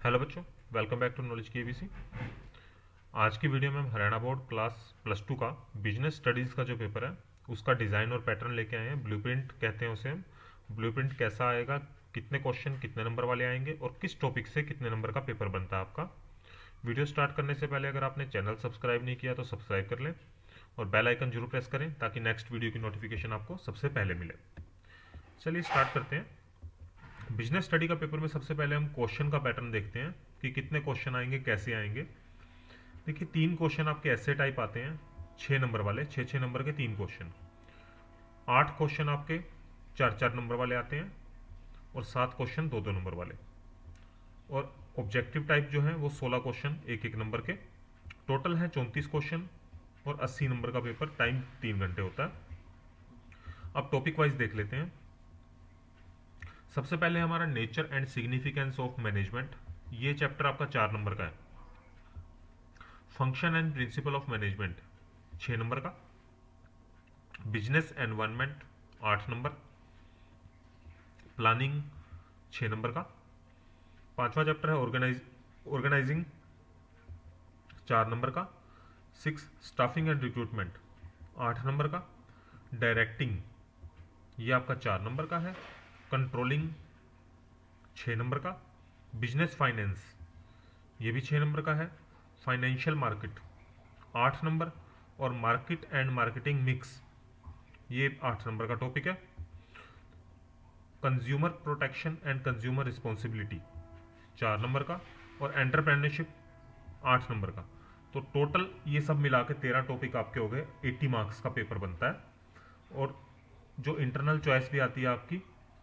Hello बच्चों, welcome back to knowledge की ABC. आज की वीडियो में हम हरियाणा बोर्ड क्लास +2 का बिजनेस स्टडीज़ का जो पेपर है उसका डिज़ाइन और पैटर्न लेके आए हैं। ब्लूप्रिंट कहते हैं उसे हम। ब्लूप्रिंट कैसा आएगा, कितने क्वेश्चन कितने नंबर वाले आएंगे और किस टॉपिक से कितने नंबर का पेपर बनता है आपका। वीडियो स्टार्ट करने से पहले अगर आपने चैनल सब्सक्राइब नहीं किया तो सब्सक्राइब कर लें और बेल आइकन जरूर प्रेस करें ताकि नेक्स्ट वीडियो की नोटिफिकेशन आपको सबसे पहले मिले। चलिए स्टार्ट करते हैं। बिजनेस स्टडी का पेपर में सबसे पहले हम क्वेश्चन का पैटर्न देखते हैं कि कितने क्वेश्चन आएंगे, कैसे आएंगे। देखिए 3 क्वेश्चन आपके ऐसे टाइप आते हैं, 6 नंबर वाले, 6 नंबर के 3 क्वेश्चन। 8 क्वेश्चन आपके 4 नंबर वाले आते हैं और 7 क्वेश्चन 2 नंबर वाले। और ऑब्जेक्टिव टाइप जो है वो 16 क्वेश्चन 1 नंबर के। टोटल है 34 क्वेश्चन और 80 नंबर का पेपर। टाइम 3 घंटे होता है। अब टॉपिक वाइज देख लेते हैं। सबसे पहले हमारा nature and significance of management, ये चैप्टर आपका 4 नंबर का है। Function and principle of management 6 number का। Business environment 8 number. Planning 6 number का। 5वां चैप्टर है ऑर्गेनाइजिंग 4 नंबर का। 6 स्टाफिंग एंड रिक्रूटमेंट 8 नंबर का। डायरेक्टिंग ये आपका 4 नंबर का है। कंट्रोलिंग 6 नंबर का। बिजनेस फाइनेंस ये भी 6 नंबर का है। Financial market 8 number. और मार्केट एंड मार्केटिंग मिक्स ये 8 नंबर का टॉपिक है। Consumer protection and consumer responsibility 4 number का। और एंटरप्रेन्योरशिप 8 नंबर का। तो टोटल ये सब मिला के 13 टॉपिक आपके हो गए। 80 मार्क्स का पेपर बनता है। और जो इंटरनल चॉइस भी आती है आपकी,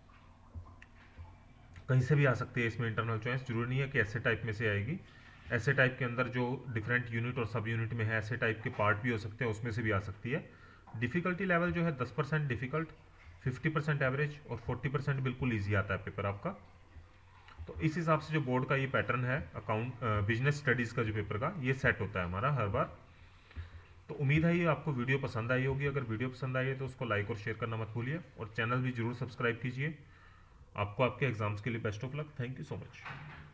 कहीं से भी आ सकती है इसमें इंटरनल चॉइस, जरूरी नहीं है कि ऐसे टाइप में से आएगी। ऐसे टाइप के अंदर जो डिफरेंट यूनिट और सब यूनिट में है, ऐसे टाइप के पार्ट भी हो सकते हैं, उसमें से भी आ सकती है। डिफिकल्टी लेवल जो है 10% डिफिकल्ट, 50% एवरेज और 40% बिल्कुल ईजी आता है पेपर आपका। तो इस हिसाब से जो बोर्ड का ये पैटर्न है अकाउंट बिजनेस स्टडीज़ का जो पेपर का, ये सेट होता है हमारा हर बार। तो उम्मीद है ये आपको वीडियो पसंद आई होगी। अगर वीडियो पसंद आई है तो उसको लाइक और शेयर करना मत भूलिए और चैनल भी जरूर सब्सक्राइब कीजिए। आपको आपके एग्जाम्स के लिए best of luck. Thank you so much.